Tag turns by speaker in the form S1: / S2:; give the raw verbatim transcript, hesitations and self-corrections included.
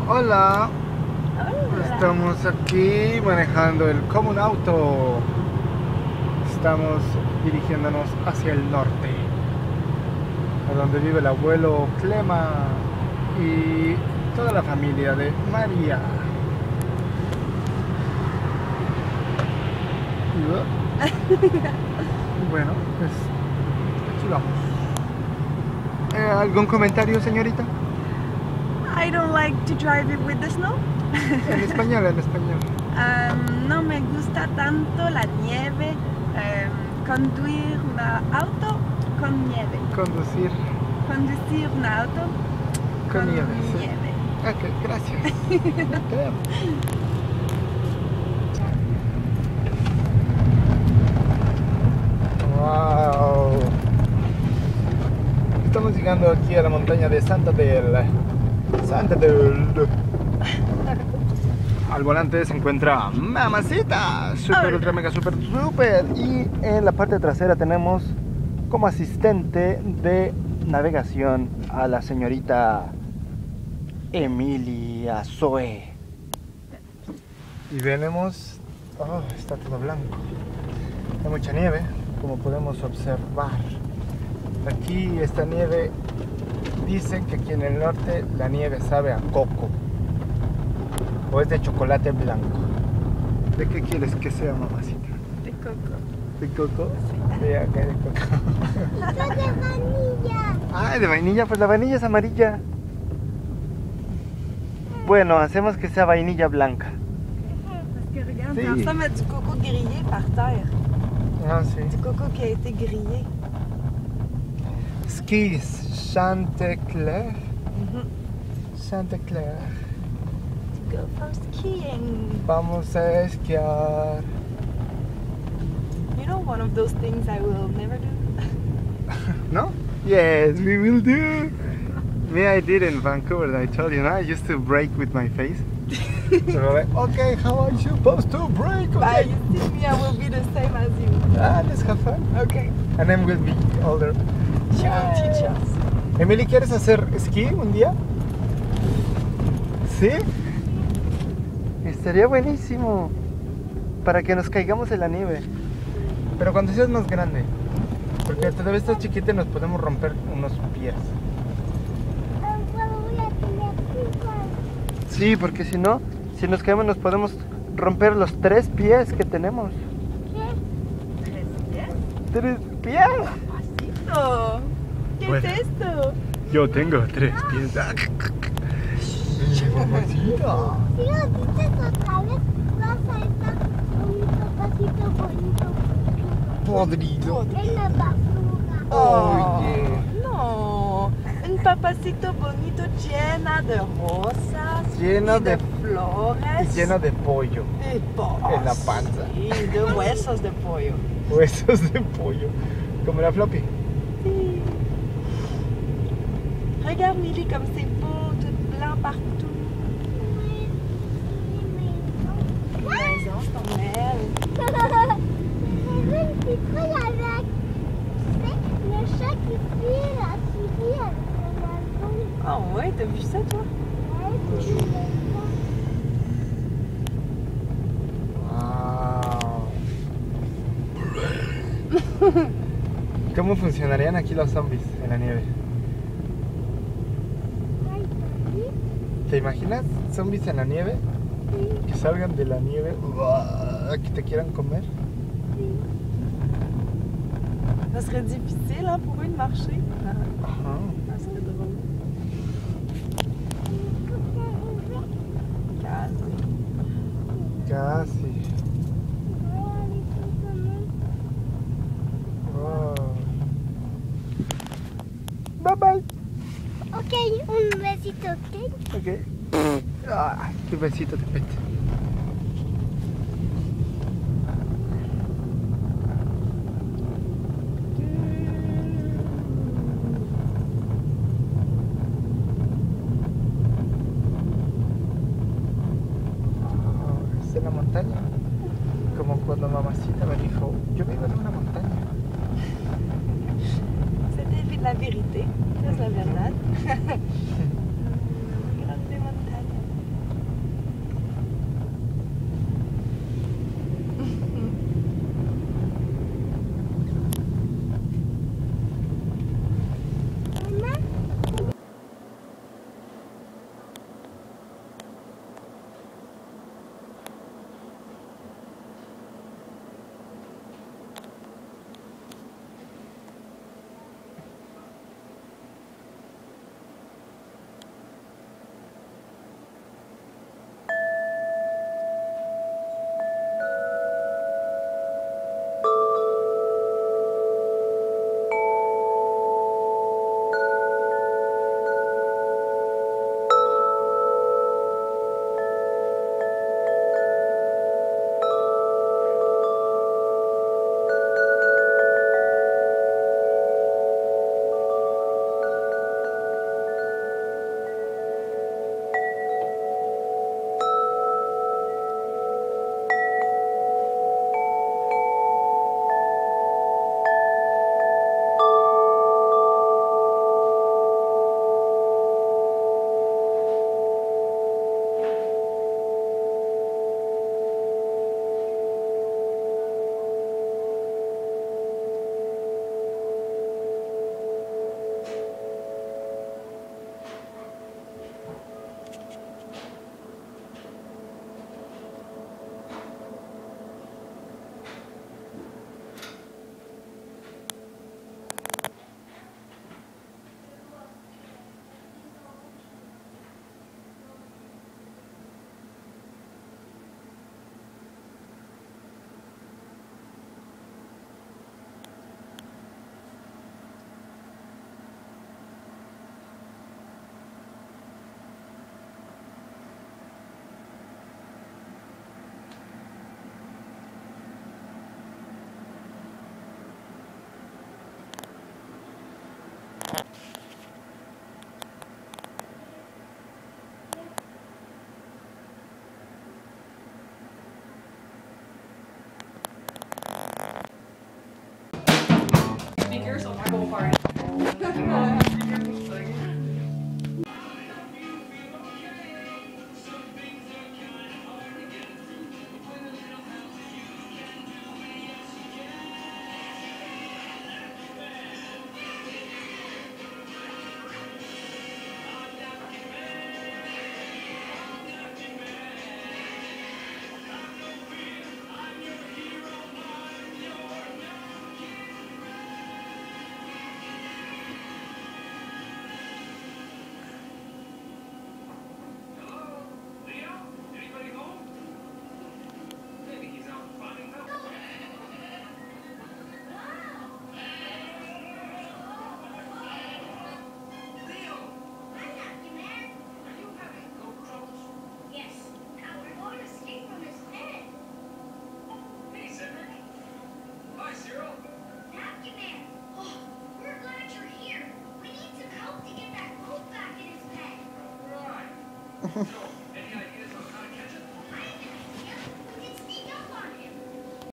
S1: Hola,
S2: Hola.
S1: estamos aquí manejando el Común Auto. Estamos dirigiéndonos hacia el norte, a donde vive el abuelo Clema y toda la familia de María. Y bueno, pues aquí vamos. Eh, ¿Algún comentario, señorita?
S2: I don't like to drive it with the snow.
S1: En español, en español.
S2: Um, no me gusta tanto la nieve. Um, conducir un auto con nieve.
S1: Conducir
S2: Conducir un auto
S1: con,
S2: con
S1: nieve. Sí.
S2: nieve.
S1: Ok, gracias. Creo. Wow. Estamos llegando aquí a la montaña de Santa Del. Santa Del. Al volante se encuentra Mamacita, super ultra mega super super, y en la parte trasera tenemos como asistente de navegación a la señorita Emilia Zoe. Y venimos, oh, está todo blanco, hay mucha nieve, como podemos observar. Aquí esta nieve, dicen que aquí en el norte la nieve sabe a coco. O es de chocolate blanco. ¿De qué quieres que sea, mamacita?
S2: De coco.
S1: ¿De coco?
S2: Sí.
S1: Sí, ok, de coco.
S3: ¡Está de vainilla!
S1: Ay, de vainilla, pues la vainilla es amarilla. Bueno, hacemos que sea vainilla blanca.
S2: Parce que regarde,
S1: Sí.
S2: ça ressemble à du coco grillé par terre.
S1: Ah, sí.
S2: Du coco qui a été grillé.
S1: Skis, Chanticleer.
S2: Mhm.
S1: Chanticleer.
S2: To go for skiing.
S1: Vamos a esquiar.
S2: You know, one of those things I will never do.
S1: No? Yes, we will do. Me, I did in Vancouver. I told you, no? I used to break with my face. So we're like, okay, how are you supposed to break?
S2: Bye,
S1: Okay.
S2: you see me, I will be the same as you.
S1: Ah, let's have fun.
S2: Okay.
S1: And then we'll be older.
S2: She will teach us.
S1: Emily, ¿quieres hacer esquí un día? ¿Sí? Estaría buenísimo. Para que nos caigamos en la nieve. Pero cuando seas más grande. Porque todavía estás chiquita y nos podemos romper unos pies.
S3: Cuando voy a tener cinco.
S1: Sí, porque si no, si nos caemos nos podemos romper los tres pies que tenemos.
S3: ¿Qué?
S2: Tres pies.
S1: ¿Tres pies?
S2: Pasito. ¿Qué
S1: Bueno.
S2: es esto?
S1: Yo tengo tres pies. Mamacita.
S3: Si lo dices otra vez, vas a estar con mi papacito bonito
S1: Podrido.
S3: en la basura.
S1: Oye.
S2: No, un papacito bonito llena de rosas,
S1: Lleno
S2: y de,
S1: de-
S2: flores,
S1: Y lleno de pollo.
S2: de pollo,
S1: en la panza.
S2: sí, de huesos de pollo.
S1: Huesos de pollo. Como la floppy.
S2: Sí. Regarde Milly comme c'est beau, tout blanc partout. Maison, ton aile.
S3: Même si toi, il y avait le chat qui fuit la souris avec le oiseau.
S2: Ah ouais, t'as vu ça toi?
S3: Ouais, c'est une maison.
S1: Wow. ¿Cómo funcionarían aquí los zombies en la nieve?
S3: Ay, ¿sí?
S1: ¿Te imaginas zombies en la nieve?
S3: Sí,
S1: Que salgan de la nieve, uah, que te quieran comer.
S3: sí.
S2: Ça serait difficile hein, pour eux de marcher. Ah,
S1: Ajá.
S2: ça serait drôle. Calme.
S1: Casi. Wow. Bye bye.
S3: Ok, un besito, ¿ok?
S1: Ok. Ah, qué besito de pete. En la montaña, como cuando mamacita me dijo, yo vivo en una montaña.
S2: C'était la vérité, c'est la verdad. Grande montagne.